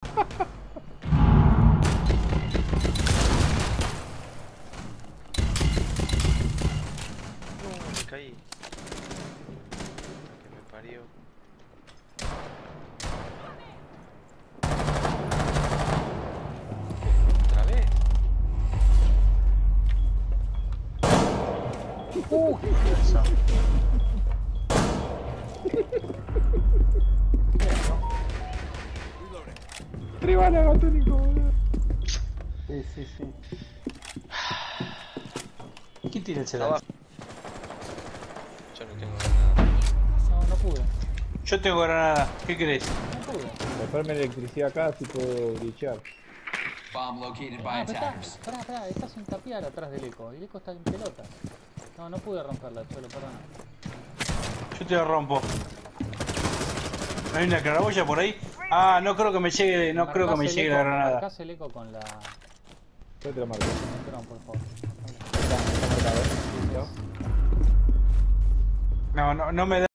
Me caí. Que me parió. ¿Otra vez? ¿Qué fue eso? Arriba la gatónico, boludo. Sí, sí, sí. ¿Quién tiene el sedal? Abajo. Yo no tengo nada. No pude. Yo tengo granada. ¿Qué querés? No pude. Comprarme electricidad acá, así puedo glitchear. Bomb located by Ah, pero attackers. pará, estás en tapiar atrás del eco. El eco está en pelota. No pude romperla, Cholo, perdona. Yo te lo rompo. ¿Hay una claraboya por ahí? Ah, no creo que me llegue, no creo que me llegue la granada. Marcás el eco con la... Yo te lo marco. Perdón, por favor. Está marcado. Listo. No me da.